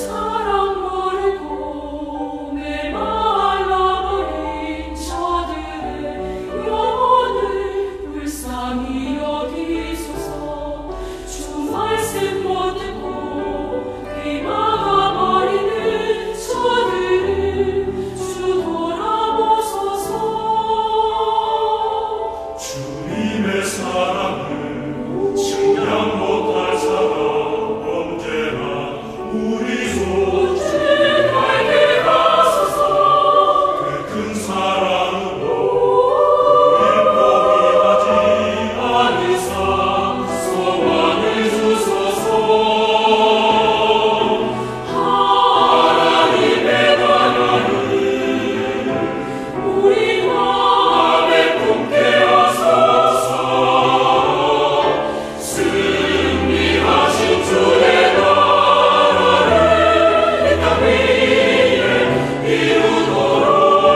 사랑 모르고 메말라버린 자들의 영혼을 불쌍히 여기소서. 주 말씀 못 듣고 귀 막아버리는 자들을 주 돌아보소서. 주님의 사랑을 증량 못할 사람 언제나 우리 손에 알게 하소서. 그 큰 사랑으로 우릴 포기하지 않으사 소망을 주소서. 하나님의 나라를 우리 마음에 품게 하소서. 승리하신 주의 나라를 이 땅 위에 이루도록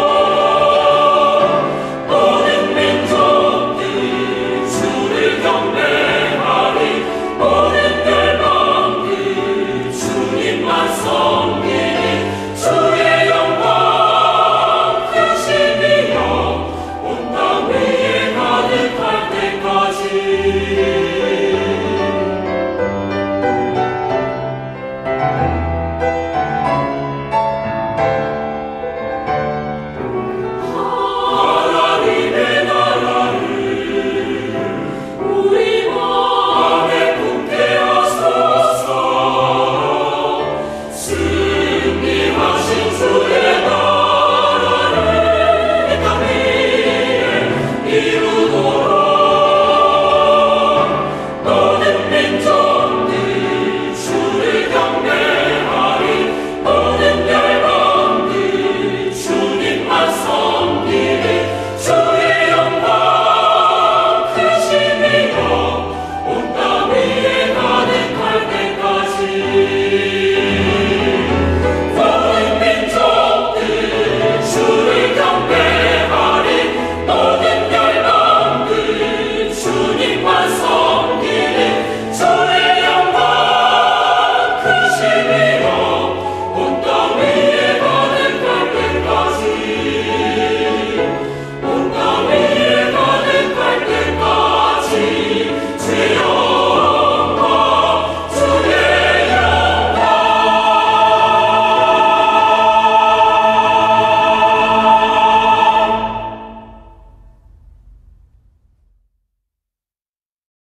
모든 민족들 주를 경배하리. 모든 열방들 주님만 서